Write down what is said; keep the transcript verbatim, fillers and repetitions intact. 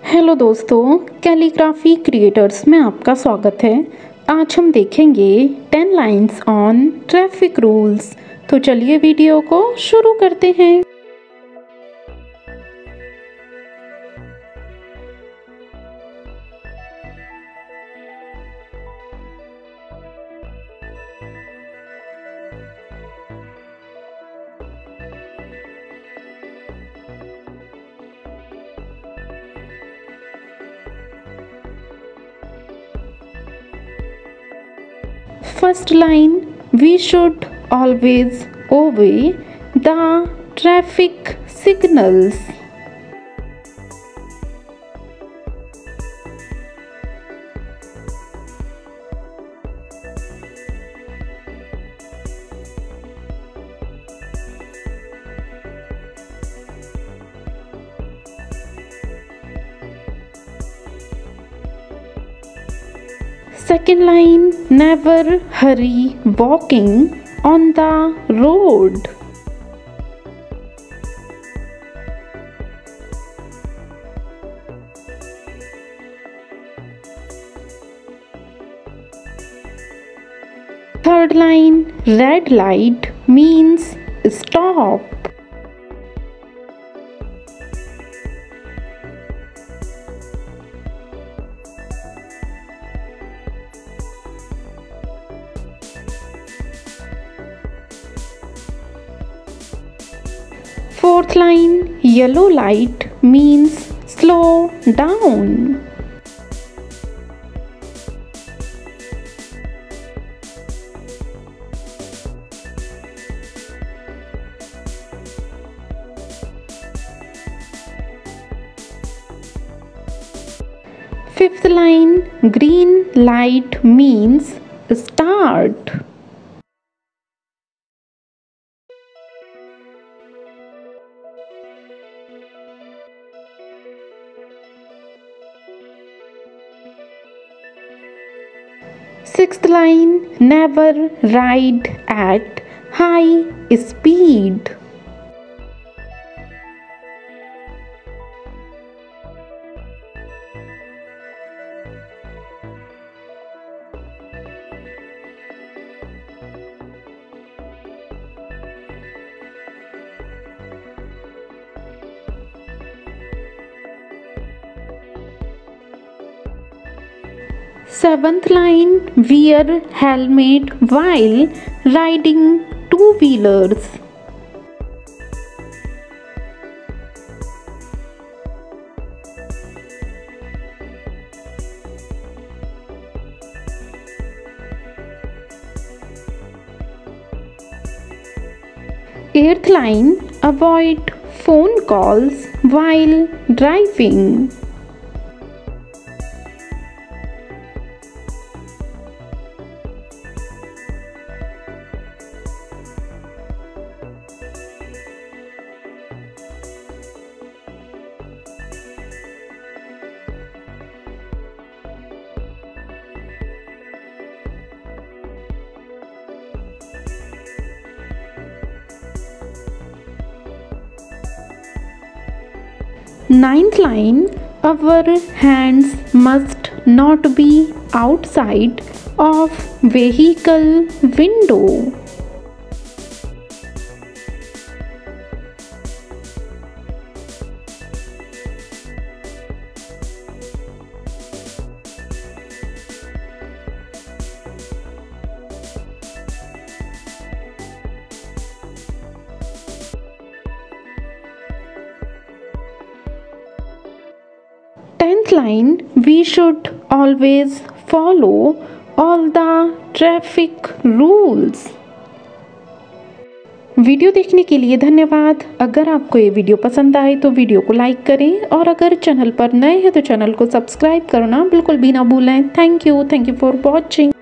Hello दोस्तों, calligraphy creators में आपका स्वागत है। आज हम देखेंगे ten lines on traffic rules. तो चलिए वीडियो को शुरू करते हैं। First line, we should always obey the traffic signals. Second line, never hurry walking on the road. Third line, red light means stop. Fourth line, yellow light means slow down. Fifth line, green light means start. Sixth line, never ride at high speed. Seventh line, wear helmet while riding two-wheelers. Eighth line, avoid phone calls while driving. Ninth line, our hands must not be outside of vehicle window. Tenth line, we should always follow all the traffic rules. Video देखने के लिए धन्यवाद। अगर आपको ये video पसंद आए तो वीडियो को लाइक करें और अगर चैनल पर नए हैं तो चैनल को सब्सक्राइब करना बिल्कुल भी ना भूलें। Thank you thank you for watching.